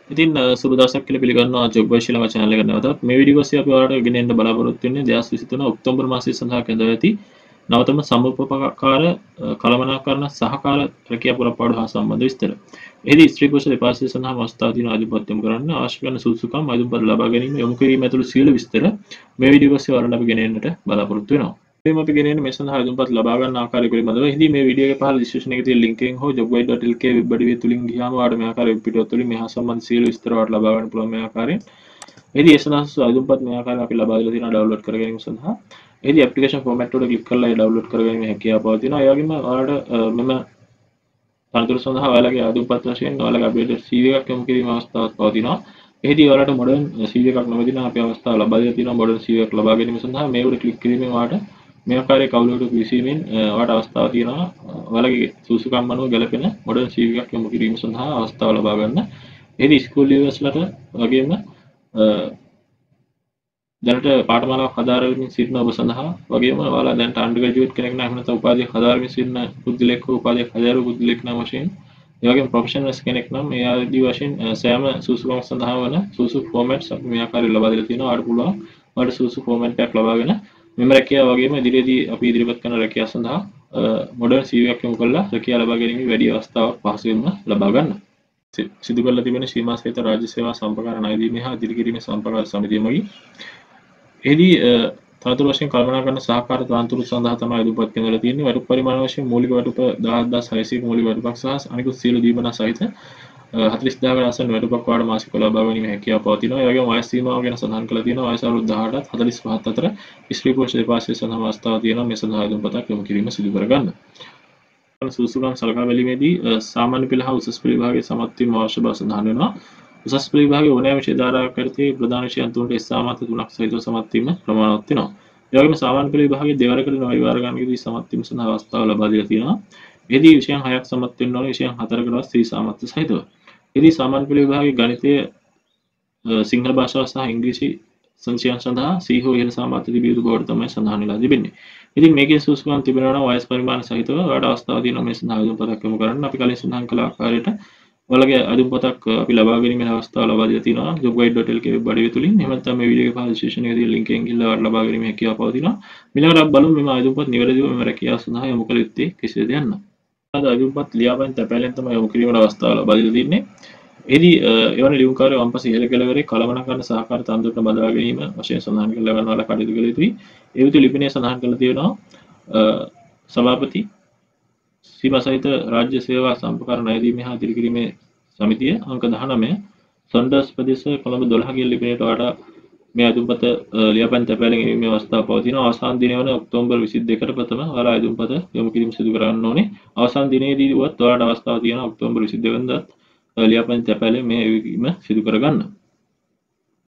ඉතින් සුබ දවසක් කියලා පිළිගන්නවා job wise Sri Lanka channel එකට නැවතත් මේ වීඩියෝ එකේ අපි ඔයාලට ගෙනෙන්න බලාපොරොත්තු වෙන්නේ 2023 ඔක්තෝබර් මාසය සඳහා කැඳවා ඇති නවතම සමුපකාර කළමනාකරණ සහකාර රැකියා පුරප්පාඩු හා සම්බන්ධ විස්තර. එහිදී ස්ත්‍රී පුරුෂ දෙපාර්ශ්වය සඳහා අවස්ථා දින ආධිපත්‍යම කරන්න අවශ්‍ය කරන සුදුසුකම් අයිදුම්පත් ලබා ගැනීම යොමු කිරීම ඇතුළු සියලු විස්තර මේ වීඩියෝ එකේ ඔයාලට අපි ගෙනෙන්නට බලාපොරොත්තු වෙනවා. අපි ගෙනෙන්නේ මේ සඳහා අයිදුම්පත් ලබා ගන්න ආකාරය පිළිබඳව. එහිදී මේ වීඩියෝ එකේ පහළ description එකේ තියෙන link එකෙන් හෝ jobwide.lk වෙබ් අඩවිය තුලින් ගියාම ඔයාලට මේ ආකාරයේ වෙබ් පිටුවක් තුලින් මේ හා සම්බන්ධ සියලු විස්තර ඔයාලට ලබා ගන්න පුළුවන් මේ ආකාරයෙන්. එහිදී ඒ සඳහා අයිදුම්පත් මේ ආකාරයෙන් අපි ලබා දීලා තියෙනවා ඩවුන්ලෝඩ් කර ගැනීම සඳහා. එහිදී application format එකට ක්ලික් කරලා ඒ ඩවුන්ලෝඩ් කරගැනීමේ හැකියාව පවතිනවා. ඒ වගේම ඔයාලට මෙම තනතුරු සඳහා ඔයාලගේ අයදුම්පත් වශයෙන් ඔයාලගේ අප්ඩේටඩ් CV එකක් යොමු කිරීමේ අවස්ථාවක් පවතිනවා. එහිදී ඔයාලට මොඩර්න් CV එකක් නොමැති නම් අපි අවස්ථාව ලබා දීලා තියෙනවා මොඩර්න් CV එකක් ලබා ගැනීම සඳහා මේ උඩ ක්ලික් කිරීමෙන් ඔයාලට මේ ආකාරයේ කවුලකට විසීමෙන් ඔයාලට අවස්ථාවක් තියෙනවා ඔයාලගේ සුසුකම් අනුව ගැලපෙන මොඩර්න් CV එකක් යොමු කිරීම සඳහා අවස්ථාව ලබා ගන්න. එහිදී ස්කූල් ලීවර්ස්ලට වගේම දැනට පාඨමාලාවක් හදාරමින් සිටින ඔබ සඳහා වගේම ඔයාලා දැනට අන්ඩර් ග්‍රැජුවේට් කෙනෙක් නම් එහෙම නැත්නම් උපාධියක් හදාරමින් සිටින පුද්ගලෙක් හෝ උපාධියක් හදාරු පුද්ගලෙක් නම් වශයෙන් ඒ වගේම ප්‍රොෆෙෂනල්ස් කෙනෙක් නම් මේ ආදී වශයෙන් සෑම සුසුකම් සඳහා වන සුසු ෆෝමැට්ස් අපි මේ ආකාරයෙන් ලබා දීලා තියෙනවා. ඔයාලට පුළුවන් ඔයාලට සුසු ෆෝමැට් එකක් ලබාගෙන මෙම රැකියාව වගේම ඉදිරියේදී අපි ඉදිරිපත් කරන රැකියාව සඳහා මොඩර්න් CV එකක් යොමු කරලා රැකියාව ලබා ගැනීමේ වැඩි අවස්ථාවක් පහසුවෙන්ම ලබා ගන්න. සිදු කරලා තිබෙන ශ්‍රීමා සහිත රාජ්‍ය සේවා සම්ප්‍රකාර ණය දීමේ හා ඉදිරි කිරීමේ සම්ප්‍රකාර සමිතිය මගින් එහිදී තනතුරු වශයෙන් කළමනාකරන සහකාර තනතුරු සඳහා තමයි අයදුම්පත් කෙරෙලා තියෙන්නේ. වැටුප් පරිමාණ වශයෙන් මූලික වැටුප 17600 මූලික වැටුපක් සහ අනිකුත් සියලු දීමනා සහිත 40000කට ආසන්න වැටුපක් වාඩ මාසික ලබා ගැනීමේ හැකියාව පවතිනවා. ඒ වගේම වයස් සීමාව ගැන සඳහන් කරලා තියෙනවා. වයස අවුරුදු 18ත් 45ත් අතර ස්ත්‍රී පුරුෂ දෙපාර්ශ්වය සඳහා අවස්ථාවක් තියෙනවා. මේ සඳහා අයදුම්පතක් යොමු කිරීම සිදු කර ගන්න. සුසුකම් සලකා බැලීමේදී සාමාන්‍ය පෙළ හා උසස් පෙළ විභාගයේ සමත් වීම අවශ්‍ය බව සඳහන් වෙනවා. උසස් පෙළ විභාගයේ ඕනෑම විෂය ධාරාවක් යටතේ ප්‍රධාන විෂයන් තුනට සාමාන්‍ය 3ක් සහිතව සමත් වීම ප්‍රමාණවත් වෙනවා. ඒ වගේම සාමාන්‍ය පෙළ විභාගයේ දෙවරකට නොවිවාර ගණනකදී සමත් වීම සඳහා අවස්ථාව ලබා දීලා තියෙනවා. එහිදී විෂයන් 6ක් සමත් වෙන්න ඕනේ විෂයන් 4කටවත් සී සාමර්ථ්‍ය සහිතව. එහිදී සාමාන්‍ය පෙළ විභාගයේ ගණිතය සිංහල භාෂාව සහ ඉංග්‍රීසි සංචයන සඳහා C හෝ ඉහළ සාමර්ථ්‍ය තිබිය යුතු බවට තමයි සඳහන් වෙලා තිබෙන්නේ. ඉතින් මේකේ සුසුකම් තිබෙනවා නම් වයස් පරිමාණ සහිතව ඔයාලට අවස්ථාවක් තියෙනවා මේ සඳහා අයදුම්පතක් යොමු කරන්න. අපි කලින් සඳහන් කළ ආකාරයට ඔයාලගේ අයදුම්පතක් අපි ලබා ගැනීමේ අවස්ථාව ලබා දීලා තියෙනවා jobguide.lk වෙබ් අඩවිය තුලින්. එහෙම නැත්නම් මේ වීඩියෝ එකේ පහළ description එකේ තියෙන link එකෙන් ගිහලා ඔයාලට ලබා ගැනීමේ හැකියාව පවතිනවා. ඊළඟට අපි බලමු මේ අයදුම්පත් නිවැරදිව මේ රැකියාව සඳහා යොමු කළ යුත්තේ කෙසේද යන්න. අද අයදුම්පත් ලියාපදිංචි තැපෑලෙන් තමයි යොමු කිරීමේ අවස්ථාව ලබා දීලා තියෙන්නේ. එහිදී එවැනි ලියුම්කාරය වම්පස ඉහළ කෙළවරේ කළමනාකරන සහකාර තනතුරට බඳවා ගැනීම වශයෙන් සඳහන් කරලා ගන්නවා කටයුතු කළ යුතුයි. ඒ යුතු ලිපිනේ සඳහන් කරලා තියෙනවා සභාපති සීමා සහිත රාජ්‍ය සේවා සම්ප්‍රකාර ණය දීමේ හා ඉදිරි කිරීමේ සමිතිය අංක 19 සොන්ඩර්ස් ප්‍රදේශ කොළඹ 12 කියන ලිපිනයට ඔයාලට මේ අයදුම්පත ලියාපදිංචි තැපෑලෙන් ගෙවීමේ අවස්ථාව පවතිනවා. අවසාන දිනය වන ඔක්තෝබර් 22ට ප්‍රථම ඔයාලා අයදුම්පත යොමු කිරීම සිදු කරන්න ඕනේ. අවසාන දිනයේදී වුවත් ඔයාලට අවස්ථාව තියෙනවා ඔක්තෝබර් 22 වෙනිදාත් ලියාපදිංචි තැපෑලෙන් මේ සිදු කරගන්න.